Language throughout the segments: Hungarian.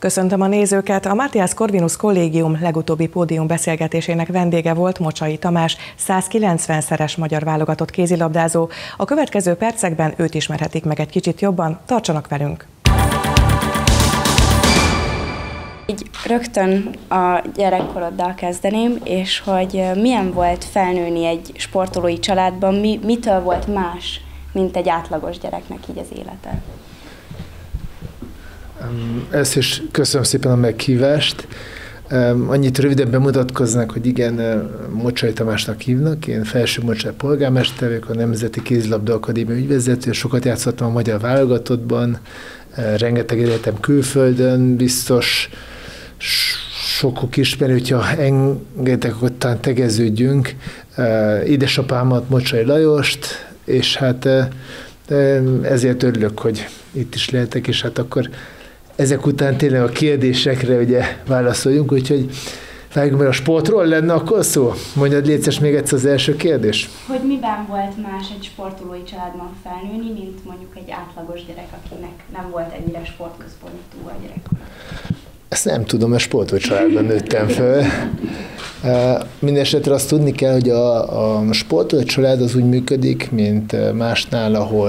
Köszöntöm a nézőket! A Matthias Corvinus Kollégium legutóbbi pódiumbeszélgetésének vendége volt Mocsai Tamás, 190-szeres magyar válogatott kézilabdázó. A következő percekben őt ismerhetik meg egy kicsit jobban, tartsanak velünk! Így rögtön a gyerekkoroddal kezdeném, és hogy milyen volt felnőni egy sportolói családban, mitől volt más, mint egy átlagos gyereknek így az élete? Ezt is köszönöm szépen a meghívást. Annyit röviden bemutatkoznak, hogy igen, Mocsai Tamásnak hívnak, én Felső Mocsai polgármester vagyok, a Nemzeti Kézilabda Akadémia ügyvezető, sokat játszottam a magyar válogatottban, rengeteg egyetem külföldön, biztos sokuk ismeri, hogyha engedtek, akkor talán tegeződjünk. Édesapámat, Mocsai Lajost, és hát ezért örülök, hogy itt is lehetek, és hát akkor ezek után tényleg a kérdésekre ugye válaszoljunk, úgyhogy vágjunk, mert a sportról lenne akkor szó. Mondjad, létszes még egyszer az első kérdés. Hogy miben volt más egy sportolói családban felnőni, mint mondjuk egy átlagos gyerek, akinek nem volt ennyire sportközpontú a gyerekkora? Ezt nem tudom, mert sportolói családban nőttem föl. Mindenesetre azt tudni kell, hogy a sportolói család az úgy működik, mint másnál, ahol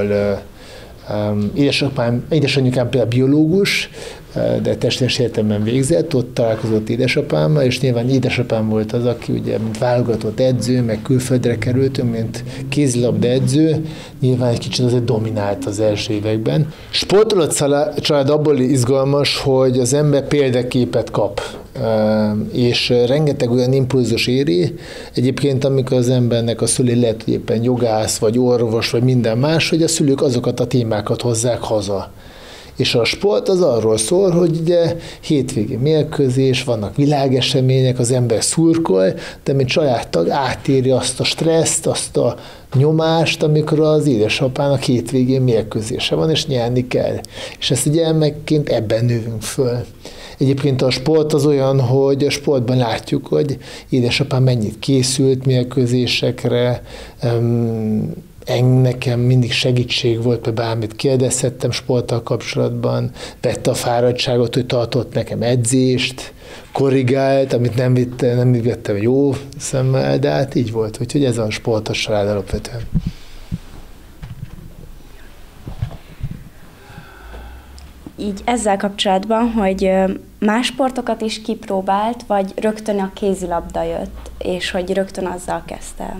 édesanyukám például biológus, de testes értelemben végzett, ott találkozott édesapámmal, és nyilván édesapám volt az, aki ugye, mint válogatott edző, meg külföldre kerültünk, mint kézilabda edző, nyilván egy kicsit azért dominált az első években. Sportoló család abból izgalmas, hogy az ember példaképet kap, és rengeteg olyan impulzus éri. Egyébként, amikor az embernek a szülő lehet, hogy éppen jogász, vagy orvos, vagy minden más, hogy a szülők azokat a témákat hozzák haza. És a sport az arról szól, hogy ugye hétvégi mérkőzés, vannak világesemények, az ember szurkol, de mint családtag átéri azt a stresszt, azt a nyomást, amikor az édesapának hétvégén mérkőzése van, és nyerni kell. És ezt ugye gyermekként ebben növünk föl. Egyébként a sport az olyan, hogy a sportban látjuk, hogy édesapám mennyit készült mérkőzésekre, nekem mindig segítség volt, hogy bármit kérdezhettem sporttal kapcsolatban, vette a fáradtságot, hogy tartott nekem edzést, korrigált, amit nem vettem jó szemmel, de hát így volt, úgyhogy ez a sportos család alapvetően. Így ezzel kapcsolatban, hogy más sportokat is kipróbált, vagy rögtön a kézilabda jött, és hogy rögtön azzal kezdte?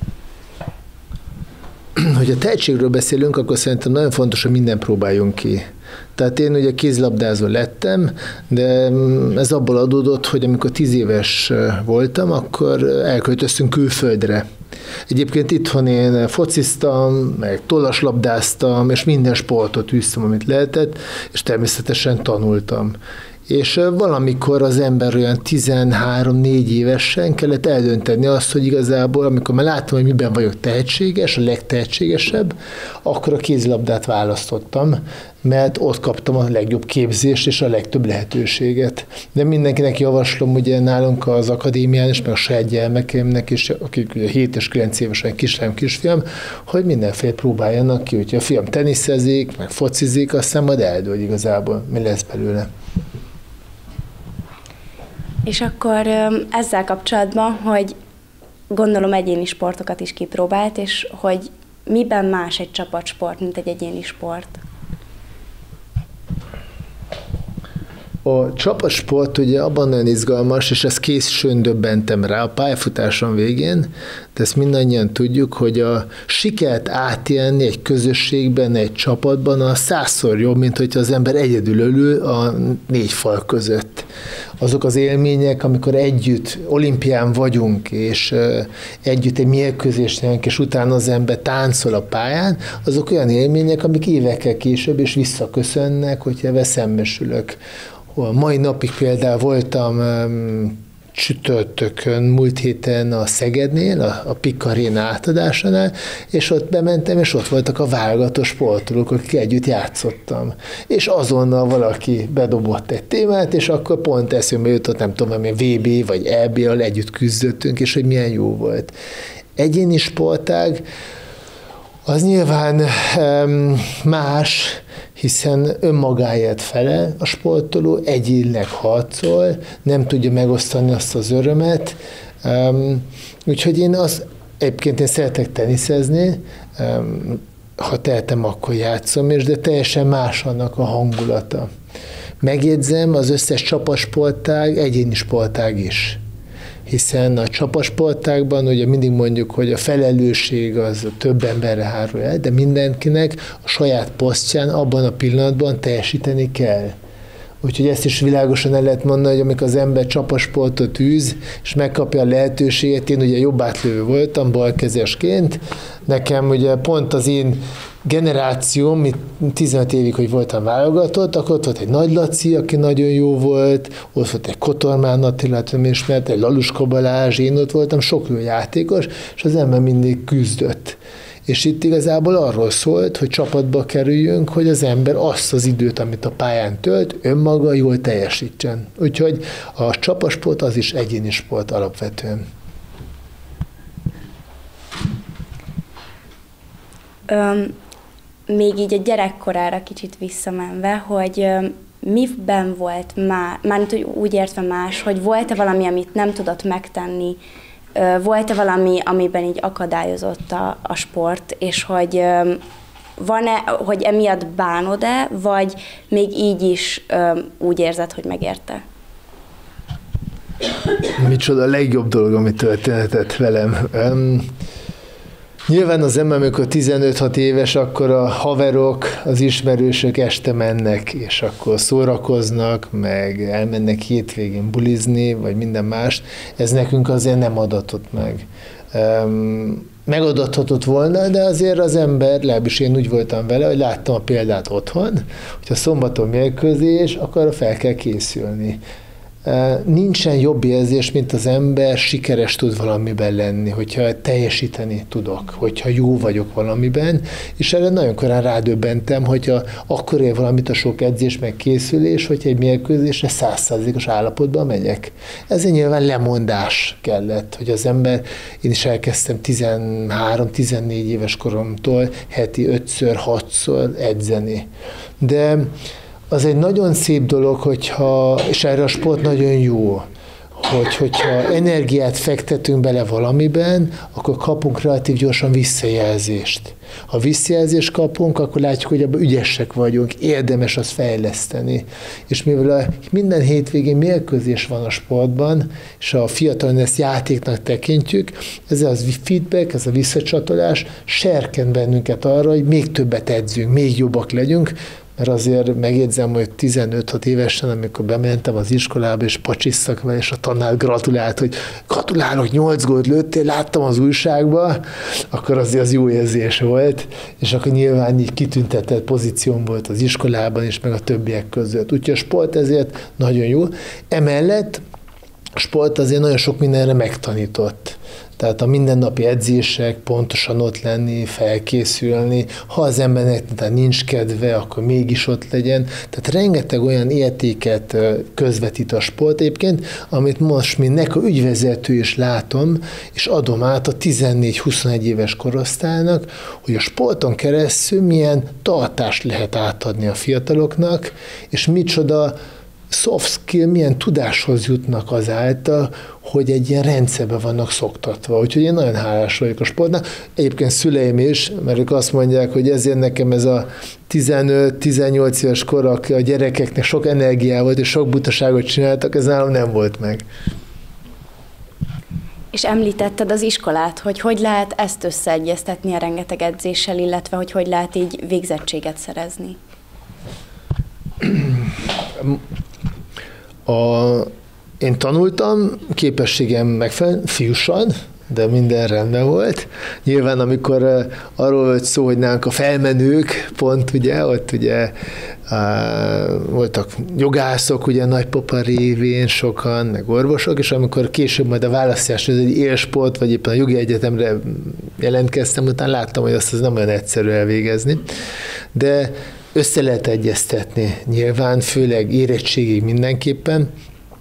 Hogyha tehetségről beszélünk, akkor szerintem nagyon fontos, hogy mindent próbáljunk ki. Tehát én ugye kézilabdázó lettem, de ez abból adódott, hogy amikor 10 éves voltam, akkor elköltöztünk külföldre. Egyébként itthon én fociztam, meg tollaslabdáztam, és minden sportot űztem, amit lehetett, és természetesen tanultam. És valamikor az ember olyan 13-4 évesen kellett eldönteni azt, hogy igazából, amikor már láttam, hogy miben vagyok tehetséges, a legtehetségesebb, akkor a kézilabdát választottam, mert ott kaptam a legjobb képzést és a legtöbb lehetőséget. De mindenkinek javaslom, ugye nálunk az akadémián is, meg a saját gyermekeimnek is, akik ugye 7 és 9 évesen kislányom, kisfiam, hogy mindenféle próbáljanak ki, hogyha a fiam teniszezik, meg focizik, aztán majd eldől igazából, mi lesz belőle. És akkor ezzel kapcsolatban, hogy gondolom egyéni sportokat is kipróbált, és hogy miben más egy csapatsport, mint egy egyéni sport? A csapatsport ugye abban nagyon izgalmas, és ezt későn döbbentem rá a pályafutásom végén, de ezt mindannyian tudjuk, hogy a sikert átélni egy közösségben, egy csapatban a 100-szor jobb, mint hogyha az ember egyedül ülő a 4 fal között. Azok az élmények, amikor együtt olimpián vagyunk, és együtt egy mérkőzést nyerünk, és utána az ember táncol a pályán, azok olyan élmények, amik évekkel később is visszaköszönnek, hogyha ebben szembesülök. A mai napig például voltam csütörtökön, múlt héten a Szegednél, a PIK Arena átadásánál, és ott bementem, és ott voltak a válogatott sportolók, akik együtt játszottam. És azonnal valaki bedobott egy témát, és akkor pont eszembe jutott, nem tudom, VB vagy EB-al együtt küzdöttünk, és hogy milyen jó volt. Egyéni sportág, az nyilván más, hiszen önmagáért felel a sportoló, egyénileg harcol, nem tudja megosztani azt az örömet. Úgyhogy egyébként én szeretek teniszezni, ha tehetem, akkor játszom is, de teljesen más annak a hangulata. Megjegyzem, az összes csapatsportág egyéni sportág is. Hiszen a csapatsportágban ugye mindig mondjuk, hogy a felelősség az több emberre hárul el, de mindenkinek a saját posztján abban a pillanatban teljesíteni kell. Úgyhogy ezt is világosan el lehet mondani, hogy amikor az ember csapasportot űz, és megkapja a lehetőséget, én ugye jobbátlövő voltam, balkezesként, nekem ugye pont az én generációm, 15 évig, hogy voltam válogatott, akkor ott volt egy Nagy Laci, aki nagyon jó volt, ott volt egy Kotormán Attila, ismert, egy Laluska Balázs, én ott voltam, sok jó játékos, és az ember mindig küzdött. És itt igazából arról szólt, hogy csapatba kerüljünk, hogy az ember azt az időt, amit a pályán tölt, önmaga jól teljesítsen. Úgyhogy a csapatsport az is egyéni sport alapvetően. Még így a gyerekkorára kicsit visszamenve, hogy miben volt mármint úgy értve más, hogy volt-e valami, amit nem tudott megtenni, volt-e valami, amiben így akadályozott a sport, és hogy van-e, hogy emiatt bánod-e, vagy még így is úgy érzed, hogy megérte? Micsoda a legjobb dolog, ami történhetett velem. Nyilván az ember, amikor 15-6 éves, akkor a haverok, az ismerősök este mennek, és akkor szórakoznak, meg elmennek hétvégén bulizni, vagy minden más. Ez nekünk azért nem adatott meg. Megadathatott volna, de azért az ember, legalábbis én úgy voltam vele, hogy láttam a példát otthon, hogyha szombaton mérkőzés, akkor fel kell készülni. Nincsen jobb érzés, mint az ember sikeres tud valamiben lenni, hogyha teljesíteni tudok, hogyha jó vagyok valamiben, és erre nagyon korán rádöbbentem, hogyha akkor ér valamit a sok edzés meg készülés, hogyha egy mérkőzésre 100%-os állapotban megyek. Ezért nyilván lemondás kellett, hogy az ember, én is elkezdtem 13-14 éves koromtól heti 5-6-szor edzeni. De az egy nagyon szép dolog, és erre a sport nagyon jó, hogyha energiát fektetünk bele valamiben, akkor kapunk relatív gyorsan visszajelzést. Ha visszajelzést kapunk, akkor látjuk, hogy abban ügyesek vagyunk, érdemes azt fejleszteni. És mivel minden hétvégén mérkőzés van a sportban, és a fiatalon ezt játéknak tekintjük, ez az feedback, ez a visszacsatolás serkent bennünket arra, hogy még többet edzünk, még jobbak legyünk, mert azért megjegyzem, hogy 15-6 évesen, amikor bementem az iskolába, és pacsisztak vele, és a tanár gratulált, hogy gratulálok, 8 gólt lőttél, láttam az újságba, akkor azért az jó érzés volt, és akkor nyilván így kitüntetett pozíción volt az iskolában, és meg a többiek között. Úgyhogy a sport ezért nagyon jó. Emellett a sport azért nagyon sok mindenre megtanított. Tehát a mindennapi edzések, pontosan ott lenni, felkészülni, ha az embernek nincs kedve, akkor mégis ott legyen. Tehát rengeteg olyan értéket közvetít a sport egyébként, amit most mindnek a ügyvezető is látom, és adom át a 14-21 éves korosztálynak, hogy a sporton keresztül milyen tartást lehet átadni a fiataloknak, és micsoda soft skill, milyen tudáshoz jutnak azáltal, hogy egy ilyen rendszerben vannak szoktatva. Úgyhogy én nagyon hálás vagyok a sportnak. Egyébként szüleim is, mert ők azt mondják, hogy ezért nekem ez a 15-18 éves kor, a gyerekeknek sok energia volt, és sok butaságot csináltak, ez nálam nem volt meg. És említetted az iskolát, hogy lehet ezt összeegyeztetni a rengeteg edzéssel, illetve hogy lehet így végzettséget szerezni? Én tanultam, képességem megfelelően, fiúsan, de minden rendben volt. Nyilván, amikor arról volt szó, hogy nálunk a felmenők, pont ugye, ott ugye voltak jogászok, ugye nagypapa révén sokan, meg orvosok, és amikor később majd a választás, ez egy élsport, vagy éppen a jogi egyetemre jelentkeztem, utána láttam, hogy azt az nem olyan egyszerű elvégezni. De össze lehet egyeztetni, nyilván, főleg érettségig mindenképpen.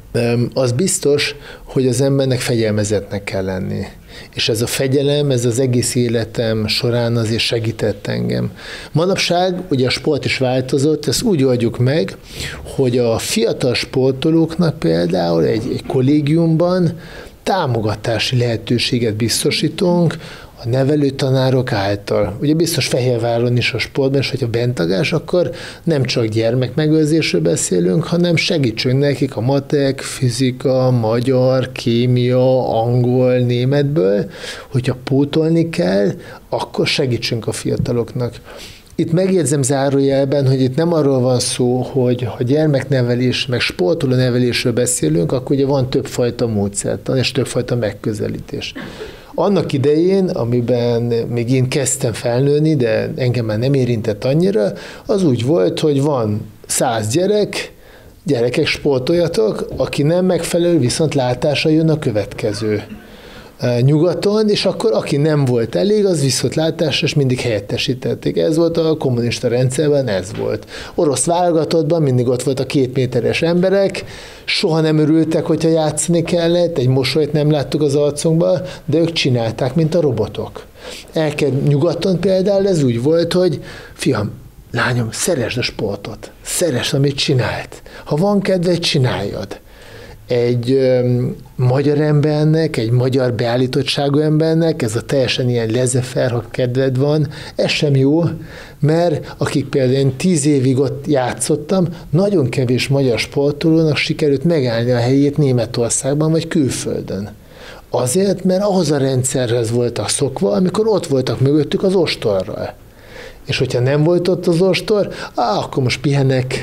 Az biztos, hogy az embernek fegyelmezetnek kell lenni. És ez a fegyelem, ez az egész életem során azért segített engem. Manapság ugye a sport is változott, ezt úgy oldjuk meg, hogy a fiatal sportolóknak például egy kollégiumban támogatási lehetőséget biztosítunk a nevelőtanárok által. Ugye biztos Fehérváron is a sportban, és hogyha bentagás, akkor nem csak gyermekmegőrzésről beszélünk, hanem segítsünk nekik a matek, fizika, magyar, kémia, angol, németből, hogyha pótolni kell, akkor segítsünk a fiataloknak. Itt megjegyzem zárójelben, hogy itt nem arról van szó, hogy ha gyermeknevelés, meg sportoló nevelésről beszélünk, akkor ugye van többfajta módszertan és többfajta megközelítés. Annak idején, amiben még én kezdtem felnőni, de engem már nem érintett annyira, az úgy volt, hogy van 100 gyerekek sportoljatok, aki nem megfelelő, viszont látásra jön a következő nyugaton, és akkor aki nem volt elég, az viszontlátásra, és mindig helyettesítették. Ez volt a kommunista rendszerben, ez volt. Orosz válogatottban mindig ott volt a 2 méteres emberek, soha nem örültek, hogyha játszani kellett, egy mosolyt nem láttuk az arcunkba, de ők csinálták, mint a robotok. Nyugaton például ez úgy volt, hogy fiam, lányom, szeresd a sportot, szeresd, amit csinált. Ha van kedved, csináljad. Egy magyar embernek, egy magyar beállítottságú embernek, ez a teljesen ilyen laissez-faire, ha kedved van, ez sem jó, mert akik például én 10 évig ott játszottam, nagyon kevés magyar sportolónak sikerült megállni a helyét Németországban vagy külföldön. Azért, mert ahhoz a rendszerhez voltak szokva, amikor ott voltak mögöttük az ostorral. És hogyha nem volt ott az ostor, akkor most pihenek,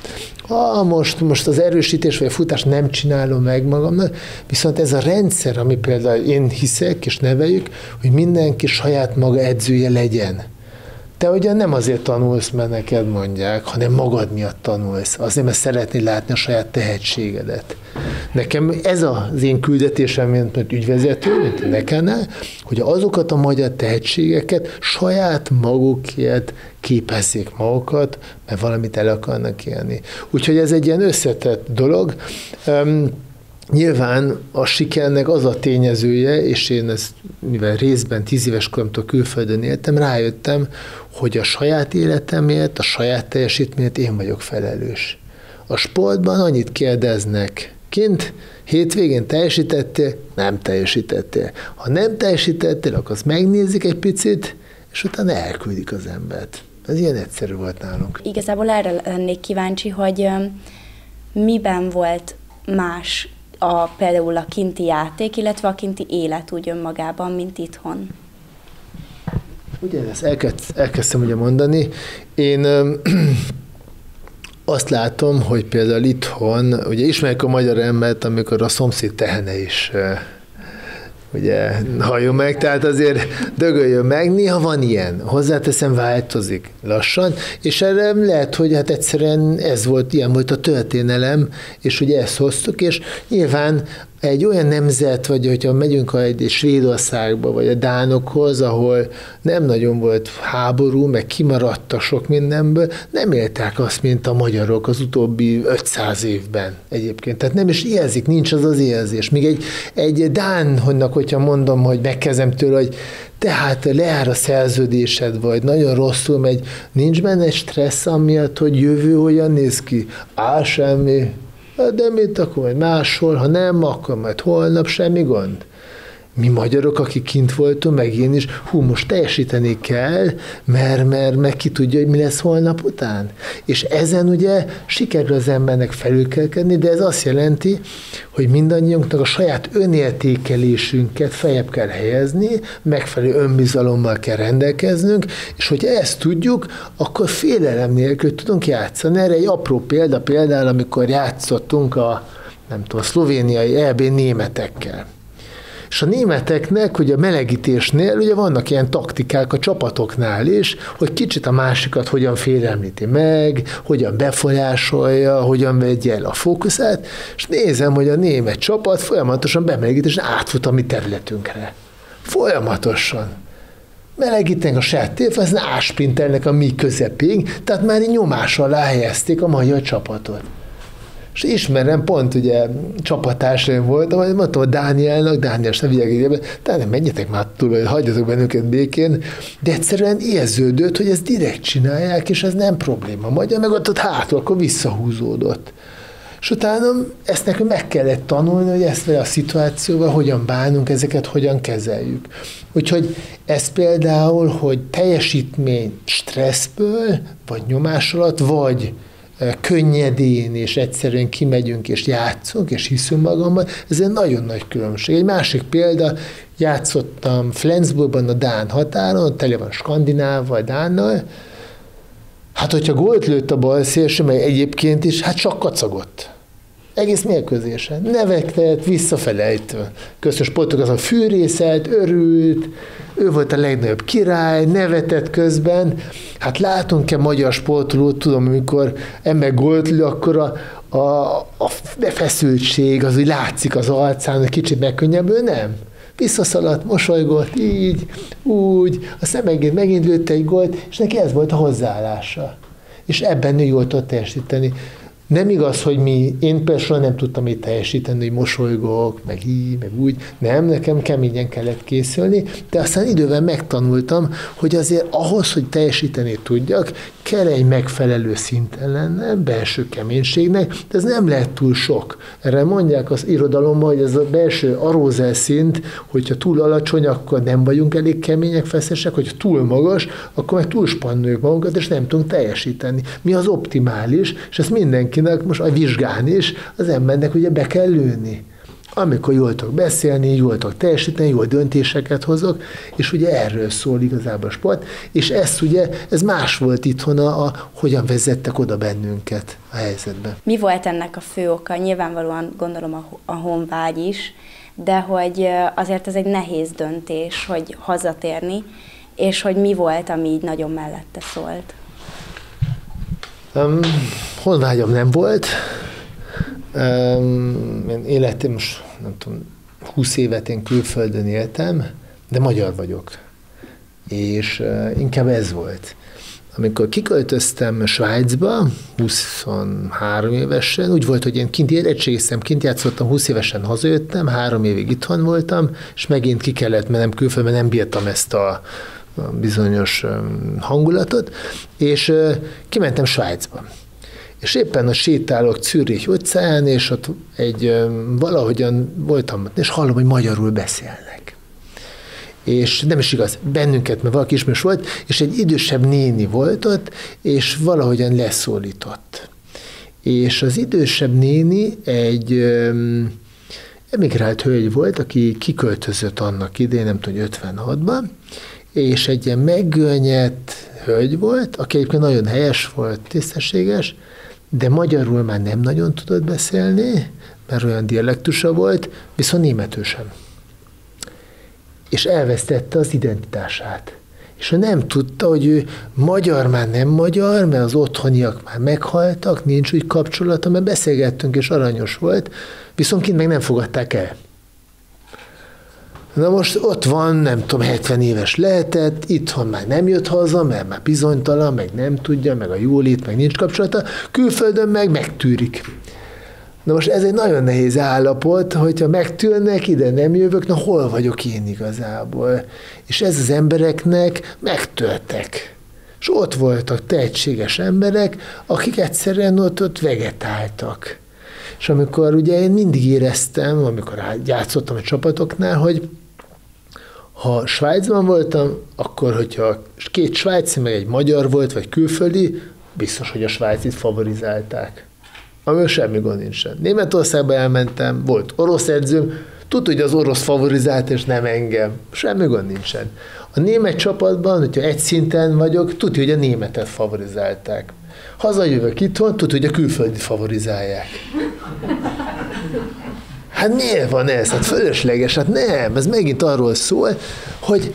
most az erősítés vagy a futás nem csinálom meg magamnak, viszont ez a rendszer, ami például én hiszek és neveljük, hogy mindenki saját maga edzője legyen. Te ugye nem azért tanulsz, mert neked mondják, hanem magad miatt tanulsz. Azért, mert szeretnéd látni a saját tehetségedet. Nekem ez az én küldetésem, mint ügyvezető, mint nekem, hogy azokat a magyar tehetségeket saját magukért képezzék magukat, mert valamit el akarnak élni. Úgyhogy ez egy ilyen összetett dolog. Nyilván a sikernek az a tényezője, és én ezt, mivel részben 10 éves koromtól külföldön éltem, rájöttem, hogy a saját életemért, a saját teljesítményért én vagyok felelős. A sportban annyit kérdeznek, kint hétvégén teljesítettél, nem teljesítettél. Ha nem teljesítettél, akkor azt megnézik egy picit, és utána elküldik az embert. Ez ilyen egyszerű volt nálunk. Igazából erre lennék kíváncsi, hogy miben volt más például a kinti játék, illetve a kinti élet úgy önmagában, mint itthon. Ugyanezt elkezdtem ugye mondani. Én azt látom, hogy például itthon, ugye ismerjük a magyar embert, amikor a szomszéd tehene is ugye halljon meg, tehát azért dögöljön meg, néha van ilyen, hozzáteszem, változik lassan, és erre lehet, hogy hát egyszerűen ez volt, ilyen volt a történelem, és ugye ezt hoztuk, és nyilván egy olyan nemzet, vagy hogyha megyünk egy Svédországba, vagy a dánokhoz, ahol nem nagyon volt háború, meg kimaradtak sok mindenből, nem élták azt, mint a magyarok az utóbbi 500 évben egyébként. Tehát nem is érzik, nincs az az érzés. Míg egy dánnak, hogyha mondom, hogy megkezdem tőle, hogy tehát leáll a szerződésed, vagy nagyon rosszul megy, nincs benne egy stressz amiatt, hogy jövő hogyan néz ki? Semmi. De mit, akkor majd máshol, ha nem, akkor majd holnap, semmi gond. Mi magyarok, akik kint voltunk, meg én is, most teljesíteni kell, mert ki tudja, hogy mi lesz holnap után. És ezen ugye sikerül az embernek felülkelkedni, de ez azt jelenti, hogy mindannyiunknak a saját önértékelésünket feljebb kell helyezni, megfelelő önbizalommal kell rendelkeznünk, és hogyha ezt tudjuk, akkor félelem nélkül tudunk játszani. Erre egy apró például, amikor játszottunk a szlovéniai EB németekkel. És a németeknek ugye a melegítésnél ugye vannak ilyen taktikák a csapatoknál is, hogy kicsit a másikat hogyan félemlíti meg, hogyan befolyásolja, hogyan vegye el a fókuszát, és nézem, hogy a német csapat folyamatosan bemelegít, és átfut a mi területünkre. Folyamatosan. Melegítenek a saját térfezen, ásprintelnek a mi közepénk, tehát már nyomás alá helyezték a magyar csapatot. És ismerem, pont ugye csapattársaim voltam, hogy mondtam a Dánielnak, Dániel sem vigyek, Dániel, menjetek már túl, hagyjatok bennünket békén, de egyszerűen érződött, hogy ezt direkt csinálják, és ez nem probléma. Magyar meg ott hátul, akkor visszahúzódott. És utána ezt nekünk meg kellett tanulni, hogy ezt a szituációval hogyan bánunk, ezeket hogyan kezeljük. Úgyhogy ez például, hogy teljesítmény stresszből, vagy nyomás alatt, vagy könnyedén, és egyszerűen kimegyünk, és játszunk, és hiszünk magamban, ez egy nagyon nagy különbség. Egy másik példa, játszottam Flensburgban a dán határon, tele van skandinávval, dánnal, hát hogyha gólt lőtt a bal szélső, meg egyébként is, hát csak kacagott. Egész mérkőzésen. Nevetett, visszafelejtve. Közös sportok az a fűrészelt, örült, ő volt a legnagyobb király, nevetett közben. Hát látunk-e magyar sportolót, tudom, amikor ember gólt lő, akkor a befeszültség, az úgy látszik az arcán, hogy kicsit megkönnyebbül, nem? Visszaszaladt, mosolygott, így, úgy, aztán megint lőtt egy gólt, és neki ez volt a hozzáállása. És ebben ő jól tudott teljesíteni. Nem igaz, hogy én például nem tudtam így teljesíteni, hogy mosolygok, meg így, meg úgy. Nem, nekem keményen kellett készülni, de aztán idővel megtanultam, hogy azért ahhoz, hogy teljesíteni tudjak, kell egy megfelelő szinten lenne, belső keménységnek, de ez nem lehet túl sok. Erre mondják az irodalomban, hogy ez a belső arózel szint, hogyha túl alacsony, akkor nem vagyunk elég kemények, feszesek, hogyha túl magas, akkor meg túl spannoljuk magunkat, és nem tudunk teljesíteni. Mi az optimális, és ezt mindenkinek most a vizsgán is az embernek ugye be kell lőni. Amikor jól tudok beszélni, jól tudok teljesíteni, jól döntéseket hozok, és ugye erről szól igazából a sport, és ez más volt itthon, hogyan vezettek oda bennünket a helyzetbe. Mi volt ennek a fő oka? Nyilvánvalóan gondolom a honvágy is, de hogy azért ez egy nehéz döntés, hogy hazatérni, és hogy mi volt, ami így nagyon mellette szólt? Honvágyam nem volt. Én életem most, nem tudom, 20 évet én külföldön éltem, de magyar vagyok. És inkább ez volt. Amikor kiköltöztem Svájcba, 23 évesen, úgy volt, hogy én kint érettségiztem, kint játszottam, 20 évesen hazajöttem, 3 évig itthon voltam, és megint ki kellett mennem külföldre, mert nem bírtam ezt a bizonyos hangulatot, és kimentem Svájcba. És éppen sétálok Zürich utcán, és ott valahogyan voltam, és hallom, hogy magyarul beszélnek. És nem is igaz, bennünket, mert valaki ismerős volt, és egy idősebb néni volt ott, és valahogyan leszólított. És az idősebb néni egy emigrált hölgy volt, aki kiköltözött annak idején, nem tudom, 56-ban, és egy ilyen meggönnyett hölgy volt, aki egyébként nagyon helyes volt, tisztességes, de magyarul már nem nagyon tudott beszélni, mert olyan dialektusa volt, viszont németül sem. És elvesztette az identitását. És ő nem tudta, hogy ő magyar már nem magyar, mert az otthoniak már meghaltak, nincs úgy kapcsolata, mert beszélgettünk, és aranyos volt, viszont kint meg nem fogadták el. Na most ott van, nem tudom, 70 éves lehetett, itthon már nem jött haza, mert már bizonytalan, meg nem tudja, meg a jólét, meg nincs kapcsolata, külföldön meg megtűrik. Na most ez egy nagyon nehéz állapot, hogyha megtűrnek, ide nem jövök, na hol vagyok én igazából? És ez az embereknek megtörtek. És ott voltak tehetséges emberek, akik egyszerűen ott vegetáltak. És amikor ugye én mindig éreztem, amikor játszottam a csapatoknál, hogy ha Svájcban voltam, akkor hogyha 2 svájci, meg egy magyar volt, vagy külföldi, biztos, hogy a svájcit favorizálták. Amivel semmi gond nincsen. Németországba elmentem, volt orosz edzőm, tudta, hogy az orosz favorizált, és nem engem. Semmi gond nincsen. A német csapatban, hogyha egy szinten vagyok, tudja, hogy a németet favorizálták. Hazajövök itthon, tudja, hogy a külföldi favorizálják. Hát miért van ez? Hát fölösleges, hát nem. Ez megint arról szól, hogy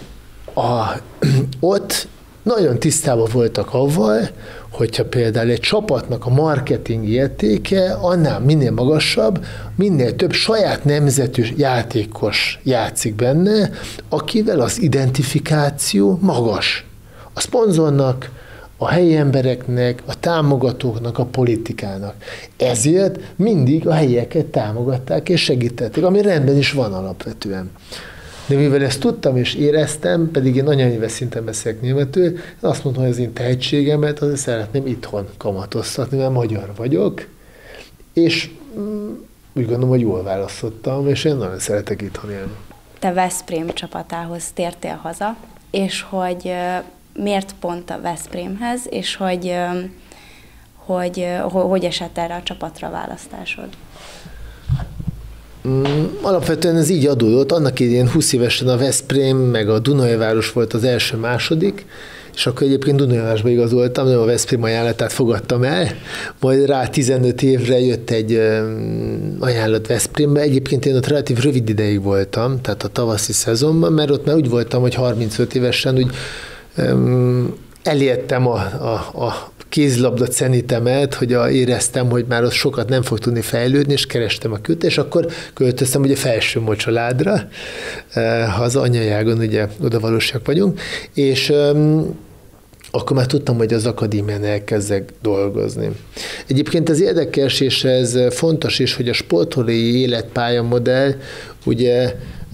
ott nagyon tisztában voltak avval, hogyha például egy csapatnak a marketing értéke annál minél magasabb, minél több saját nemzetű játékos játszik benne, akivel az identifikáció magas. A szponzornak, a helyi embereknek, a támogatóknak, a politikának. Ezért mindig a helyieket támogatták és segítették, ami rendben is van alapvetően. De mivel ezt tudtam és éreztem, pedig én anyanyelves szinten beszélek németül, azt mondtam, hogy az én tehetségemet azért szeretném itthon kamatoztatni, mert magyar vagyok, és úgy gondolom, hogy jól választottam, és én nagyon szeretek itthon élni. Te Veszprém csapatához tértél haza, és hogy miért pont a Veszprémhez, és hogy esett erre a csapatra a választásod? Alapvetően ez így adódott. Annak idején 20 évesen a Veszprém, meg a Dunaújváros volt az első-második, és akkor egyébként Dunaújvárosba igazoltam, nem a Veszprém ajánlatát fogadtam el, majd rá 15 évre jött egy ajánlat Veszprémbe. Egyébként én ott relatív rövid ideig voltam, tehát a tavaszi szezonban, mert ott már úgy voltam, hogy 35 évesen úgy elértem a kézilabda cenitemet, hogy éreztem, hogy már ott sokat nem fog tudni fejlődni, és kerestem a küldetést, és akkor költöztem ugye Felső Mocsaládra, ha az anyajágon ugye oda valósak vagyunk, és akkor már tudtam, hogy az akadémián elkezdek dolgozni. Egyébként ez érdekes, és ez fontos is, hogy a sportolói életpályamodell, ugye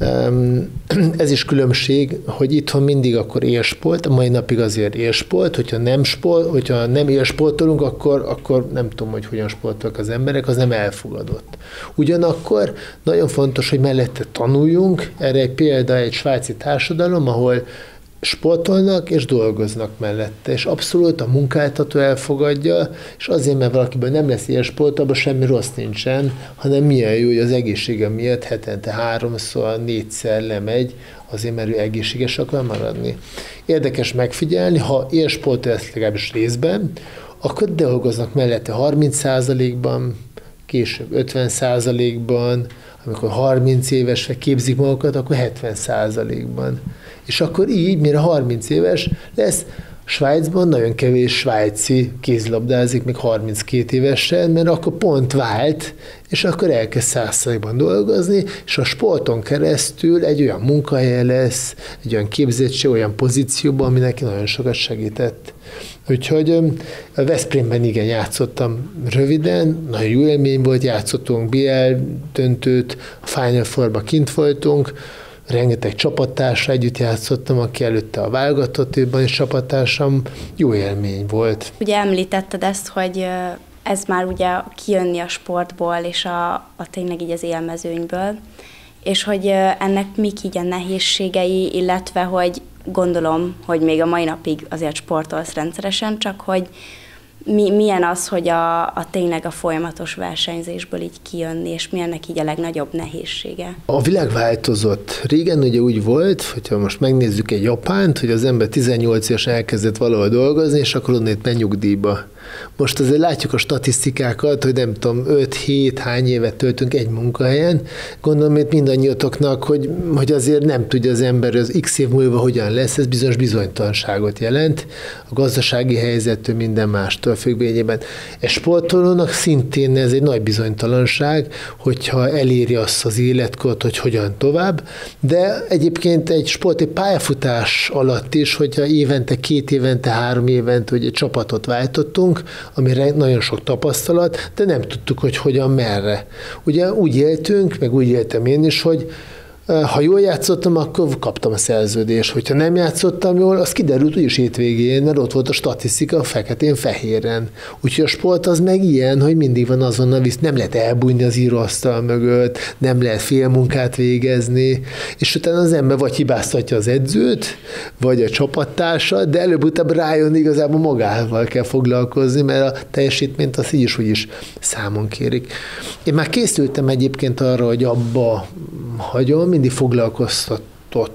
ez is különbség, hogy itthon mindig akkor élsport, a mai napig azért élsport, hogyha nem élsportolunk, akkor nem tudom, hogy hogyan sportolnak az emberek, az nem elfogadott. Ugyanakkor nagyon fontos, hogy mellette tanuljunk, erre egy példa egy svájci társadalom, ahol sportolnak és dolgoznak mellette, és abszolút a munkáltató elfogadja, és azért, mert valakiből nem lesz ilyen sport, abban semmi rossz nincsen, hanem milyen jó, hogy az egészsége miatt hetente 3-szor, 4-szer lemegy, azért, mert ő egészséges akar maradni. Érdekes megfigyelni, ha ilyen sport lesz legalábbis részben, akkor dolgoznak mellette 30%-ban, később 50%-ban, amikor 30 évesre képzik magukat, akkor 70%-ban. És akkor így, mire 30 éves lesz, Svájcban nagyon kevés svájci kézilabdázik, még 32 évesen, mert akkor pont vált, és akkor elkezd 100%-ban dolgozni, és a sporton keresztül egy olyan munkahely lesz, egy olyan képzettség, olyan pozícióban, ami neki nagyon sokat segített. Úgyhogy a Veszprémben igen játszottam röviden, nagyon jó élmény volt, játszottunk BL döntőt, a Final Four-ba kint voltunk, rengeteg csapattársal együtt játszottam, aki előtte a válogatottban is csapattársam, jó élmény volt. Ugye említetted ezt, hogy ez már ugye kijönni a sportból és a tényleg így az élmezőnyből, és hogy ennek mik így a nehézségei, illetve hogy gondolom, hogy még a mai napig azért sportolsz rendszeresen, csak hogy milyen az, hogy a tényleg a folyamatos versenyzésből így kijönni, és milyennek így a legnagyobb nehézsége? A világ változott. Régen ugye úgy volt, hogyha most megnézzük egy Japánt, hogy az ember 18 évesen elkezdett valahol dolgozni, és akkor onnét megy nyugdíjba. Most azért látjuk a statisztikákat, hogy nem tudom, 5-7 hány évet töltünk egy munkahelyen. Gondolom, hogy mindannyiatoknak, hogy azért nem tudja az ember, az x év múlva hogyan lesz, ez bizonyos bizonytalanságot jelent. A gazdasági helyzettől, minden mástól függvényében. Egy sportolónak szintén ez egy nagy bizonytalanság, hogyha eléri azt az életkort, hogy hogyan tovább. De egyébként egy pályafutás alatt is, hogyha évente, 2 évente, 3 évente, hogy egy csapatot váltottunk, amire nagyon sok tapasztalat, de nem tudtuk, hogy hogyan, merre. Ugye úgy éltünk, meg úgy éltem én is, hogy ha jól játszottam, akkor kaptam a szerződést. Hogyha nem játszottam jól, az kiderült úgyis hétvégén, mert ott volt a statisztika feketén-fehéren. Úgyhogy a sport az meg ilyen, hogy mindig van azonnal, nem lehet elbújni az íróasztal mögött, nem lehet félmunkát végezni, és utána az ember vagy hibáztatja az edzőt, vagy a csapattársat, de előbb-utább rájön, igazából magával kell foglalkozni, mert a teljesítményt az így is úgyis számon kérik. Én már készültem egyébként arra, hogy abba hagyom, mindig foglalkoztatott,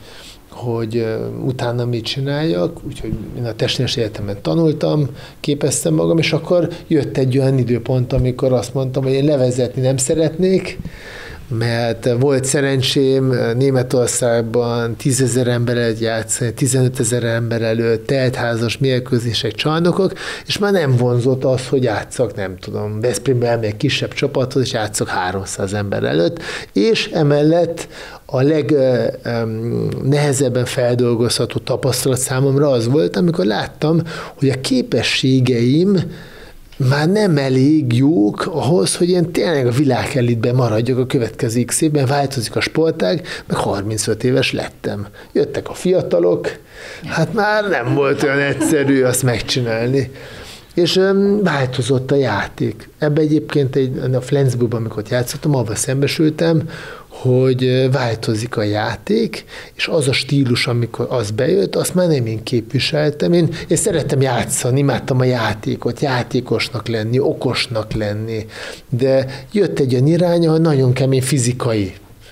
hogy utána mit csináljak, úgyhogy én a Testneves Egyetemen tanultam, képeztem magam, és akkor jött egy olyan időpont, amikor azt mondtam, hogy én levezetni nem szeretnék, mert volt szerencsém Németországban 10 000 ember előtt játszani, 15 000 ember előtt, teltházas mérkőzések, csarnokok, és már nem vonzott az, hogy játszak, nem tudom, Veszprémben elmegyek kisebb csapathoz, és játszak 300 ember előtt, és emellett a legnehezebben feldolgozható tapasztalat számomra az volt, amikor láttam, hogy a képességeim már nem elég jók ahhoz, hogy én tényleg a világelitben maradjak a következő x évben, változik a sportág, meg 35 éves lettem. Jöttek a fiatalok, hát már nem volt olyan egyszerű azt megcsinálni. És változott a játék. Ebben egyébként a Flensburgban, amikor játszottam, avval szembesültem, hogy változik a játék, és az a stílus, amikor az bejött, azt már nem én képviseltem. Én szerettem játszani, imádtam a játékot, játékosnak lenni, okosnak lenni, de jött egy olyan irány, ahol nagyon kemény fizikai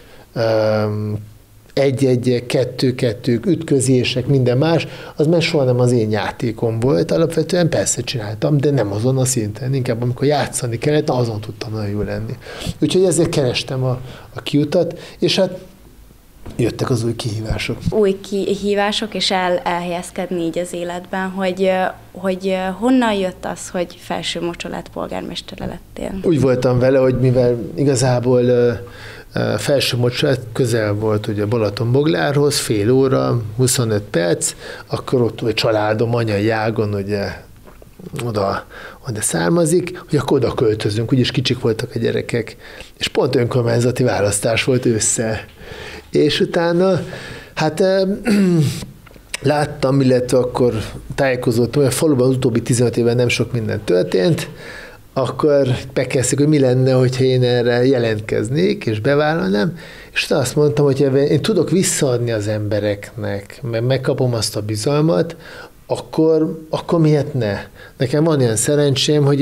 egy-egyek, kettő-kettők, ütközések, minden más, az már soha nem az én játékom volt. Alapvetően persze csináltam, de nem azon a szinten. Inkább amikor játszani kellett, azon tudtam nagyon jó lenni. Úgyhogy ezért kerestem a kiutat, és hát jöttek az új kihívások. Új kihívások, és elhelyezkedni így az életben, hogy honnan jött az, hogy Felsőmocsa lett polgármestere lettél? Úgy voltam vele, hogy mivel igazából Felsőmocsa közel volt ugye Balatonboglárhoz, fél óra, 25 perc, akkor ott a családom anyai ágon ugye oda származik, hogy akkor oda költözünk, úgyis kicsik voltak a gyerekek, és pont önkormányzati választás volt ősszel. És utána, hát láttam, illetve akkor tájékozottam, hogy a faluban az utóbbi 15 évben nem sok minden történt, akkor bekezdtük, hogy mi lenne, hogyha én erre jelentkeznék, és bevállalnám, és azt mondtam, hogy én tudok visszaadni az embereknek, mert megkapom azt a bizalmat, akkor miért ne? Nekem van ilyen szerencsém, hogy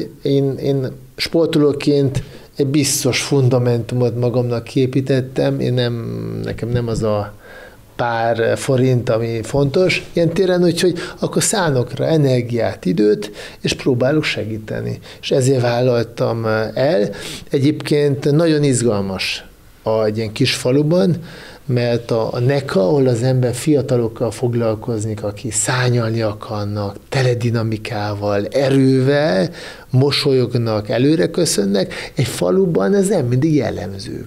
én sportolóként egy biztos fundamentumot magamnak képítettem, nekem nem az a pár forint, ami fontos ilyen téren, úgyhogy akkor szánok rá energiát, időt, és próbálok segíteni. És ezért vállaltam el. Egyébként nagyon izgalmas egy ilyen kis faluban, mert a NECA, ahol az ember fiatalokkal foglalkozni, aki szányalni akarnak, teledinamikával, erővel, mosolyognak, előre köszönnek, egy faluban ez nem mindig jellemző.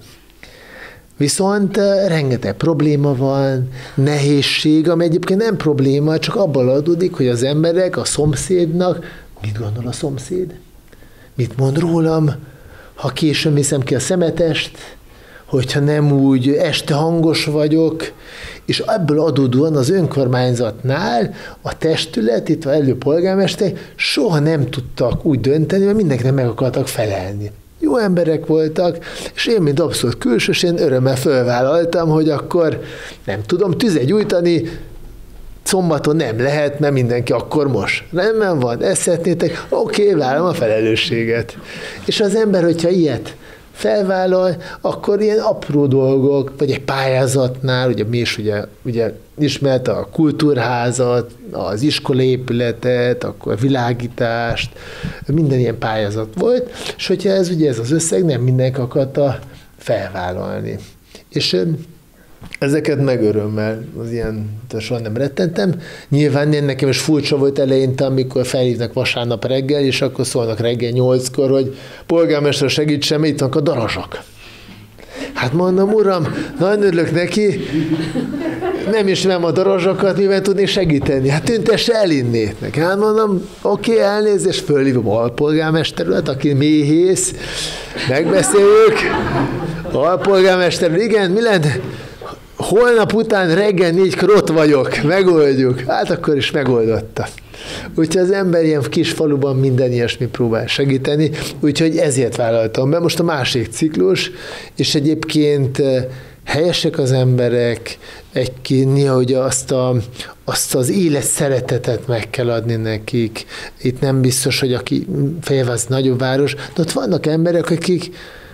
Viszont rengeteg probléma van, nehézség, ami egyébként nem probléma, csak abból adódik, hogy az emberek a szomszédnak, mit gondol a szomszéd? Mit mond rólam, ha későn viszem ki a szemetest, hogyha nem úgy este hangos vagyok, és ebből adódóan az önkormányzatnál a testület, itt a előpolgármester soha nem tudtak úgy dönteni, mert mindenkinek meg akartak felelni. Jó emberek voltak, és én, mint abszolút külsős, én örömmel fölvállaltam, hogy akkor nem tudom, tüzet gyújtani, szombaton nem lehet, mert mindenki akkor most. Rendben van, ezt szeretnétek, oké, vállalom a felelősséget. És az ember, hogyha ilyet felvállal, akkor ilyen apró dolgok, vagy egy pályázatnál, ugye mi is ugye ismerte a kultúrházat, az iskolaépületet, akkor a világítást, minden ilyen pályázat volt, és hogyha ez az összeg nem mindenki akarta felvállalni. És ezeket meg örömmel, az ilyen soha nem rettentem. Nyilván nekem is furcsa volt eleinte, amikor felhívnak vasárnap reggel, és akkor szólnak reggel 8-kor, hogy polgármester segítsen, itt vannak a darazsak. Hát mondom, uram, nagyon örülök neki, nem ismerem a darazsakat, mivel tudnék segíteni. Hát tüntesse el innét neki. Hát mondom, oké, elnézést, fölhívom a alpolgármesteret, aki méhész, megbeszéljük. Alpolgármester, igen, mi lenne? Holnap után reggel 4-kor ott vagyok, megoldjuk. Hát akkor is megoldotta. Úgyhogy az ember ilyen kis faluban minden ilyesmi próbál segíteni, úgyhogy ezért vállaltam be. Most a másik ciklus, és egyébként helyesek az emberek, néha ugye azt az élet szeretetet meg kell adni nekik. Itt nem biztos, hogy aki Fejvász nagyobb város, de ott vannak emberek, akik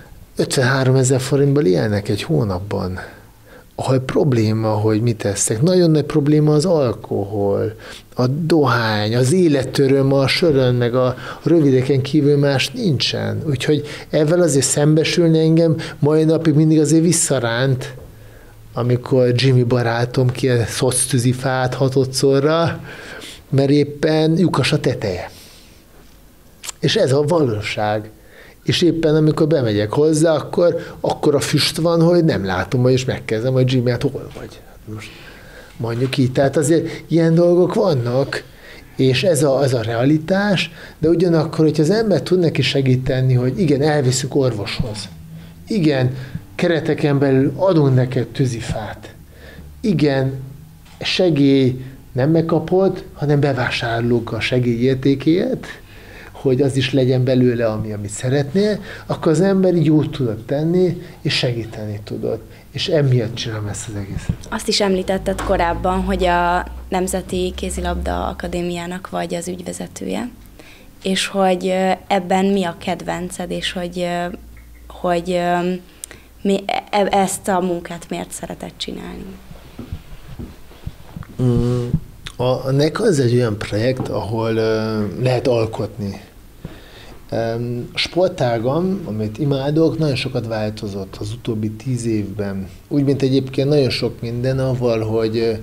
53 000 forintból élnek egy hónapban. Ahol probléma, hogy mit eszek. Nagyon nagy probléma az alkohol, a dohány, az életöröm, a sörön, meg a rövideken kívül más nincsen. Úgyhogy ezzel azért szembesülni engem mai napig mindig azért visszaránt, amikor Jimmy barátom ki a szoctűzifát 6-szorra, mert éppen lyukas a teteje. És ez a valóság. és éppen amikor bemegyek hozzá, akkor a füst van, hogy nem látom, és megkezdem, hogy Jimmy, hát hol vagy? Most mondjuk így, tehát azért ilyen dolgok vannak, és ez a realitás, de ugyanakkor, hogyha az ember tud neki segíteni, hogy igen, elviszük orvoshoz, igen, kereteken belül adunk neked tűzifát, igen, segély nem megkapod, hanem bevásároljuk a segély értékéért, hogy az is legyen belőle, amit szeretnél, akkor az ember így jót tudod tenni, és segíteni tudod. És emiatt csinálom ezt az egészet. Azt is említetted korábban, hogy a Nemzeti Kézilabda Akadémiának vagy az ügyvezetője, és hogy ebben mi a kedvenced, és hogy ezt a munkát miért szereted csinálni? A NEK az egy olyan projekt, ahol lehet alkotni. A sportágam, amit imádok, nagyon sokat változott az utóbbi 10 évben. Úgy, mint egyébként nagyon sok minden, avval, hogy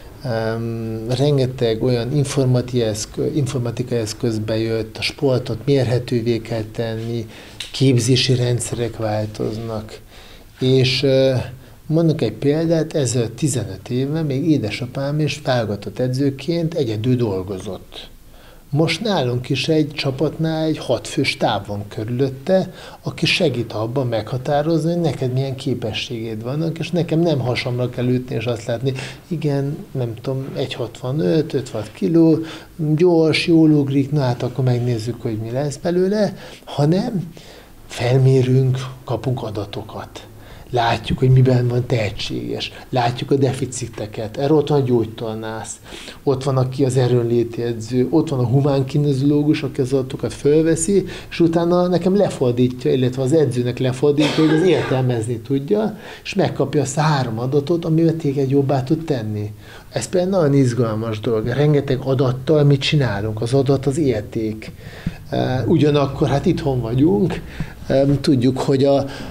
rengeteg olyan informatikai eszköz bejött, a sportot mérhetővé kell tenni, képzési rendszerek változnak. És mondok egy példát, ez 15 éve még édesapám is válogatott edzőként egyedül dolgozott. Most nálunk is egy csapatnál egy 6 fős stáb van körülötte, aki segít abban meghatározni, hogy neked milyen képességed vannak, és nekem nem hasamra kell ütni, és azt látni, igen, nem tudom, 1,65, 56 kiló, gyors, jól ugrik, na hát akkor megnézzük, hogy mi lesz belőle, hanem felmérünk, kapunk adatokat. Látjuk, hogy miben van tehetséges, látjuk a deficiteket, erre ott van a gyógytornász, ott van, aki az erőnléti edző, ott van a humánkinezológus, aki az adatokat fölveszi, és utána nekem lefordítja, illetve az edzőnek lefordítja, hogy az értelmezni tudja, és megkapja azt a 3 adatot, amivel téged jobbá tud tenni. Ez például nagyon izgalmas dolog. Rengeteg adattal mit csinálunk? Az adat az érték. Ugyanakkor, hát itthon vagyunk, tudjuk, hogy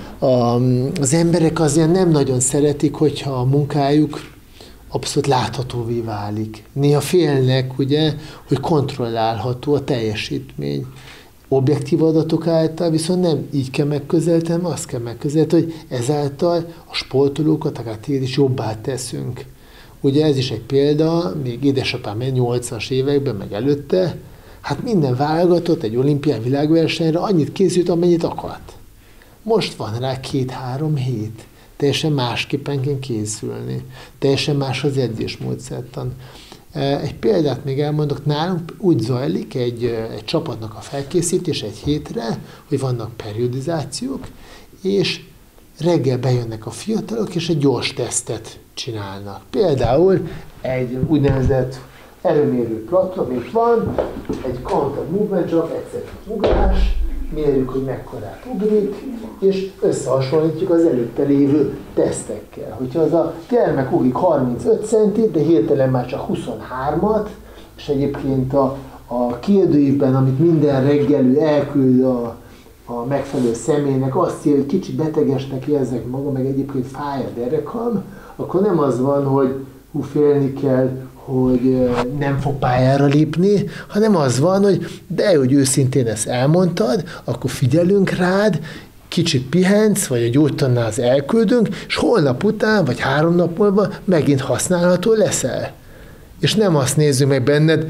az emberek azért nem nagyon szeretik, hogyha a munkájuk abszolút láthatóvé válik. Néha félnek, ugye, hogy kontrollálható a teljesítmény. Objektív adatok által viszont nem így kell megközelíteni, azt kell megközelíteni, hogy ezáltal a sportolókat, akár téged is jobbá teszünk. Ugye ez is egy példa, még édesapám 80-as években, meg előtte, hát minden válogatott egy olimpiai világversenyre annyit készült, amennyit akart. Most van rá 2-3 hét. Teljesen másképpen kell készülni. Teljesen más az edzésmódszertan. Egy példát még elmondok, nálunk úgy zajlik egy csapatnak a felkészítés egy hétre, hogy vannak periodizációk, és reggel bejönnek a fiatalok, és egy gyors tesztet csinálnak. Például egy úgynevezett erőmérő platform, és van egy counter movement job, egyszerű ugrás, mérjük, hogy mekkorát ugrik, és összehasonlítjuk az előtte lévő tesztekkel. Hogyha az a gyermek ugrik 35 centit, de hirtelen már csak 23-at, és egyébként a kérdőívben, amit minden reggelű elküld a megfelelő személynek, azt írja, hogy kicsit betegesnek érzek maga, meg egyébként fáj a derekam, akkor nem az van, hogy félni kell, hogy nem fog pályára lépni, hanem az van, hogy de, hogy őszintén ezt elmondtad, akkor figyelünk rád, kicsit pihensz, vagy a gyógytornához elküldünk, és holnap után, vagy 3 nap múlva megint használható leszel. És nem azt nézzük meg benned,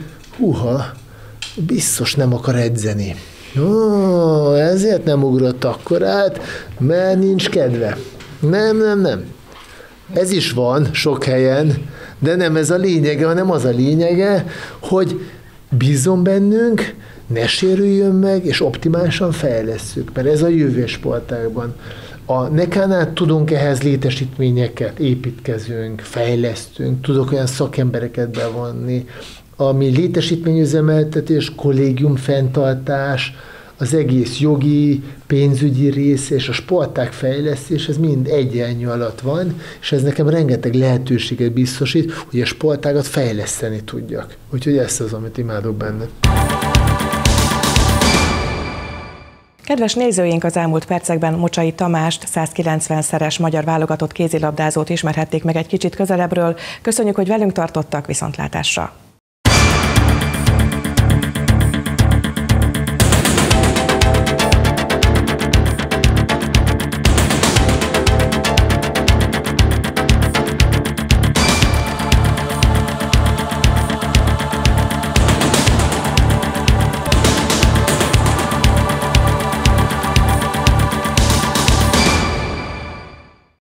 biztos nem akar edzeni. Ezért nem ugrott akkorát, mert nincs kedve. Nem. Ez is van sok helyen, de nem ez a lényege, hanem az a lényege, hogy bízzon bennünk, ne sérüljön meg, és optimálisan fejlesszük, mert ez a jövő sportágban. A NEK-nál tudunk ehhez létesítményeket, építkezünk, fejlesztünk, tudok olyan szakembereket bevonni, ami létesítményüzemeltetés, kollégium fenntartás, az egész jogi, pénzügyi rész és a sportág fejlesztés, ez mind egyenlő alatt van, és ez nekem rengeteg lehetőséget biztosít, hogy a sportágat fejleszteni tudjak. Úgyhogy ez az, amit imádok benne. Kedves nézőink, az elmúlt percekben Mocsai Tamást, 190-szeres magyar válogatott kézilabdázót ismerhették meg egy kicsit közelebbről. Köszönjük, hogy velünk tartottak, viszontlátásra!